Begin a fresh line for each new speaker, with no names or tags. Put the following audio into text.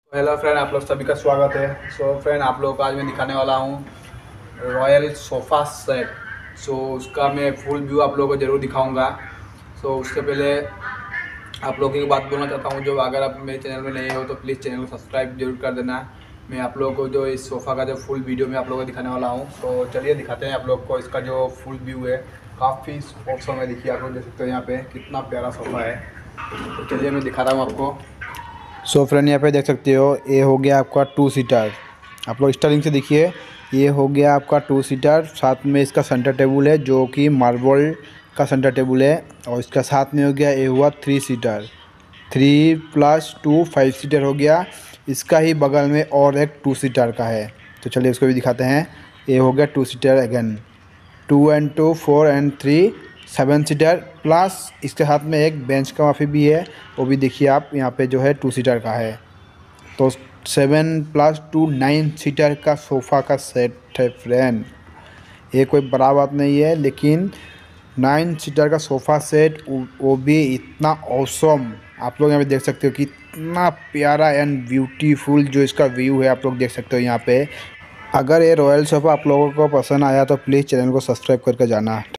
Hello friend, आप लोग सभी का स्वागत है। फ्रेंड, आप लोग को आज मैं दिखाने वाला हूँ रॉयल सोफ़ा सेट। उसका मैं फुल व्यू आप लोगों को ज़रूर दिखाऊंगा। उससे पहले आप लोगों की बात बोलना चाहता हूँ, जो अगर आप मेरे चैनल में नए हो तो प्लीज़ चैनल को सब्सक्राइब जरूर कर देना। मैं आप लोगों को जो इस सोफ़ा का जो फुल वीडियो में आप लोगों को दिखाने वाला हूँ। चलिए दिखाते हैं आप लोग को इसका जो फुल व्यू है। काफ़ी ऑप्शन है, देखिए आप लोग देख सकते हो यहाँ पे कितना प्यारा सोफ़ा है। तो चलिए मैं दिखा रहा हूँ आपको। फ्रेंड, यहाँ पे देख सकते हो, ये हो गया आपका 2 सीटर। आप लोग स्टार्टिंग से देखिए, ये हो गया आपका 2 सीटर। साथ में इसका सेंटर टेबल है जो कि मार्बल का सेंटर टेबल है। और इसका साथ में हो गया ये हुआ 3 सीटर। 3 + 2 5 सीटर हो गया। इसका ही बगल में और एक 2 सीटर का है। तो चलिए उसको भी दिखाते हैं। ये हो गया 2 सीटर अगेन। 2 × 2 4 × 3 7 सीटर प्लस इसके साथ में एक बेंच का काफ़ी भी है। वो भी देखिए आप, यहाँ पे जो है 2 सीटर का है। तो 7 + 2 9 सीटर का सोफ़ा का सेट है फ्रेंड। ये कोई बड़ा बात नहीं है, लेकिन 9 सीटर का सोफ़ा सेट, वो भी इतना औसम। आप लोग यहाँ पे देख सकते हो कि इतना प्यारा एंड ब्यूटीफुल जो इसका व्यू है, आप लोग देख सकते हो यहाँ पे। अगर ये रॉयल सोफ़ा आप लोगों को पसंद आया तो प्लीज़ चैनल को सब्सक्राइब करके जाना।